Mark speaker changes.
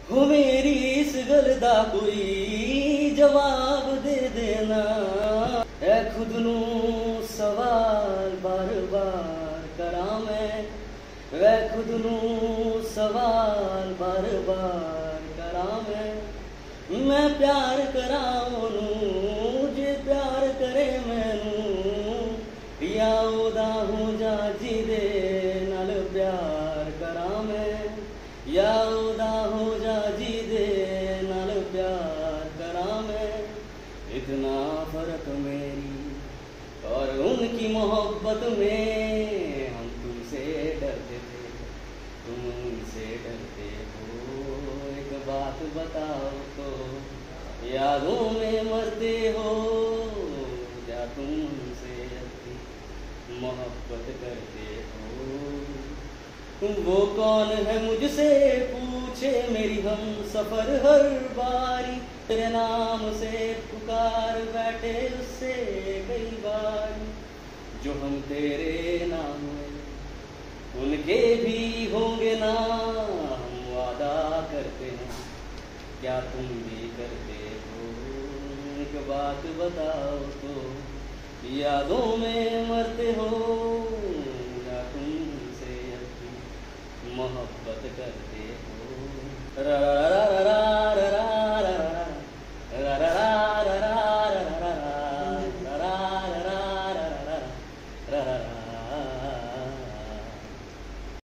Speaker 1: हो मेरी इस गल दा कोई जवाब दे देना। है खुद नू सवाल बार बार करा मैं खुद नू सवाल बार बार करा मैं प्यार करा ओनू जे प्यार करे मैनू या ओदा हो जा जिदे नाल प्यार करा मैं या ओदा हो जा जिदे नाल प्यार करा मैं। इतना फर्क मेरी और उनकी मोहब्बत में, हम तुमसे डरते थे तुम उनसे डरते हो। एक बात बताओ तो यादों में मरते हो या तुम उनसे अपनी मोहब्बत करते हो। वो कौन है मुझसे पूछे मेरी हम सफर हर बारी, तेरे नाम से पुकार बैठे उससे कई बार। जो हम तेरे नाम में उनके भी होंगे ना, हम वादा करते हैं क्या तुम भी करते हो। एक बात बताओ तो यादों में मरते हो या तुमसे अपनी मोहब्बत करते हो। रा रा रा रा रा।